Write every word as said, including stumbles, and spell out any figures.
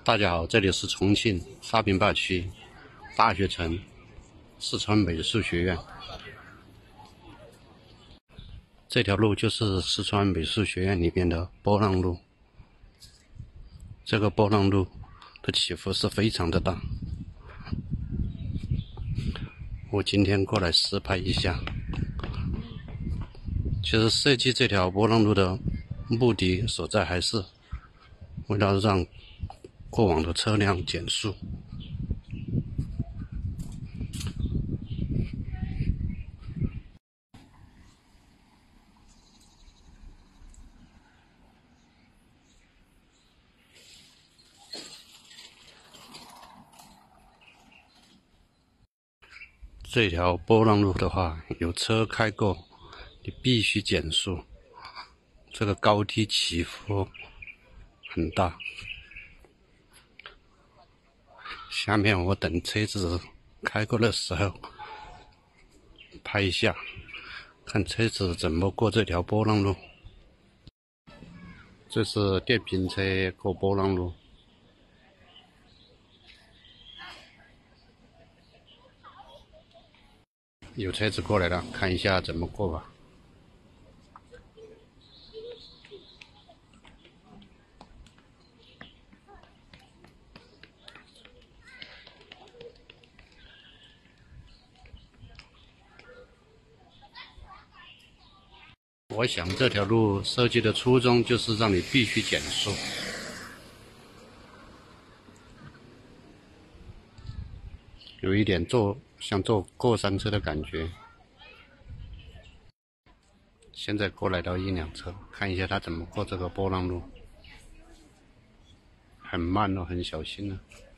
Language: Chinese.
大家好，这里是重庆沙坪坝区大学城四川美术学院。这条路就是四川美术学院里面的波浪路。这个波浪路的起伏是非常的大。我今天过来实拍一下。其实设计这条波浪路的目的所在，还是为了让过往的车辆减速。这条波浪路的话，有车开过，你必须减速。这个高低起伏很大。下面我等车子开过的时候，拍一下，看车子怎么过这条波浪路。这是电瓶车过波浪路。有车子过来了，看一下怎么过吧。我想这条路设计的初衷就是让你必须减速，有一点坐像坐过山车的感觉。现在过来到一辆车，看一下他怎么过这个波浪路，很慢哦，很小心呢、啊。